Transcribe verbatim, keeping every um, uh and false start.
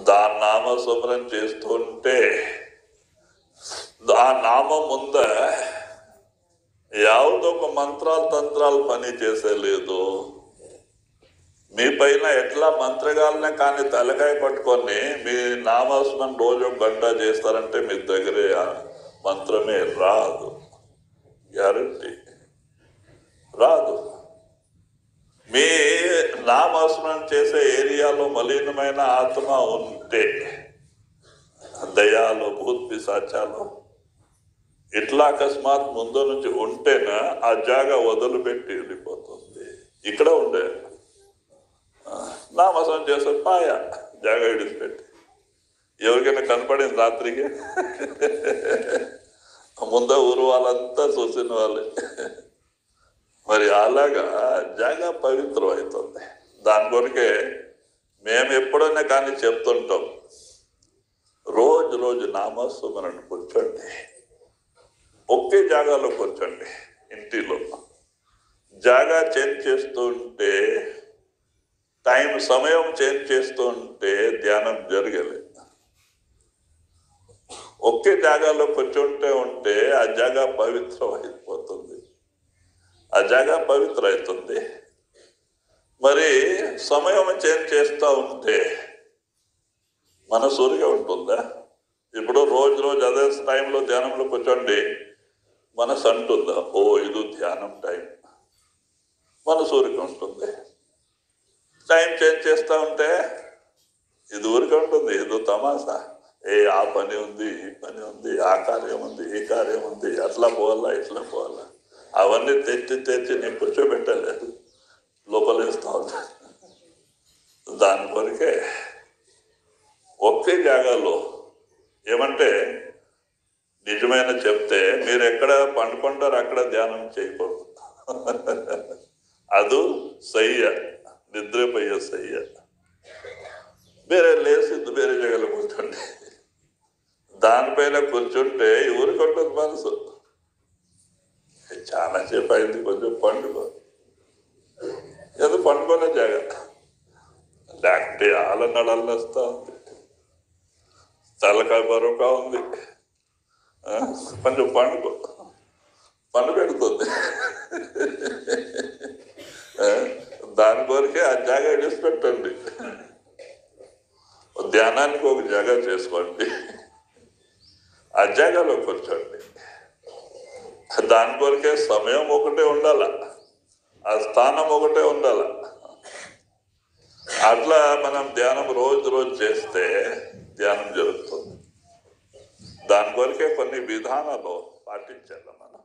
దాని నామస్మరణ చేస్తుంటే ఆ నామం ముంద యావదొక మంత్రాలు తంత్రాలు పని చేసేలేదు. మీ పైన ఎట్లా మంత్రగాలనే కానీ తలకాయ పట్టుకొని మీ నామస్మరణ రోజు గంట చేస్తారంటే మీ దగ్గరే మంత్రమే రాదు, గ్యారంటీ రాదు. మీ నామస్మరణ చేసే ఏరియాలో మలినమైన ఆత్మ ఉంటే, దయాలు భూత్ పిశాచాలు ఇట్లా అకస్మాత్ ముందు నుంచి ఉంటేనా ఆ జాగా వదిలిపెట్టి వెళ్ళిపోతుంది. ఇక్కడ ఉండే నామస్మరణ చేసే పాయ జాగా విడిచిపెట్టి ఎవరికైనా కనపడింది రాత్రికి ముందే ఊరు వాళ్ళంతా చూసిన వాళ్ళే. మరి అలాగా జాగా పవిత్రం అవుతుంది. దాని కొరకే మేము ఎప్పుడైనా కానీ చెప్తుంటాం, రోజు రోజు నామస్మరణ కూర్చోండి, ఒకే జాగాలో కూర్చోండి. ఇంటిలో జాగా చేంజ్ చేస్తూ ఉంటే, టైం సమయం చేంజ్ చేస్తూ ఉంటే ధ్యానం జరగలేదు. ఒకే జాగాలో కూర్చుంటే ఉంటే ఆ జాగా పవిత్రం అయిపోతుంది, ఆ జాగా పవిత్ర అవుతుంది. మరి సమయం చేంజ్ చేస్తూ ఉంటే మనసూరిగా ఉంటుందా? ఇప్పుడు రోజు రోజు అదే టైంలో ధ్యానంలో కూర్చోండి, మనసు అంటుందా ఓ ఇది ధ్యానం టైం? మనసూరిగా ఉంటుంది. టైం చేంజ్ చేస్తూ ఉంటే ఇది ఊరికే ఉంటుంది, ఏదో తమాషా, ఏ ఆ పని ఉంది, ఈ పని ఉంది, ఆ కార్యం ఉంది, ఈ కార్యం ఉంది, అట్లా పోవాలా ఇట్లా పోవాలా, అవన్నీ తెచ్చి తెచ్చి నేను కూర్చోబెట్టలేదు, లోపలేస్తూ ఉంటా. దాని కొరకే ఒకే జాగాలో ఏమంటే నిజమైన చెప్తే మీరు ఎక్కడ పండుకుంటారు అక్కడ ధ్యానం చేయకూడదు. అది సయ్య, నిద్రపోయే సయ్య. వేరే లేసి వేరే జగలో కూర్చోండి, దానిపైన కూర్చుంటే ఊరికి ఉంటుంది మనసు. చాలా సేపు అయింది, కొంచెం పండుకో, ఏదో పండుకునే జాగ్రత్త. లేకపోతే ఆల నడలు వస్తూ ఉంది, తలకాయ బరువుగా ఉంది, కొంచెం పండుకో, పండు పెడుతుంది. దాని కొరకే ఆ జాగా విడిచిపెట్టండి. ధ్యానానికి ఒక జాగా చేసుకోండి, ఆ జాగాలో కూర్చోండి. దాని కొరకే సమయం ఒకటే ఉండాల, ఆ స్థానం ఒకటే ఉండాల. అట్లా మనం ధ్యానం రోజు రోజు చేస్తే ధ్యానం జరుగుతుంది. దాని కొరకే కొన్ని విధానాలు పాటించాలి మనం.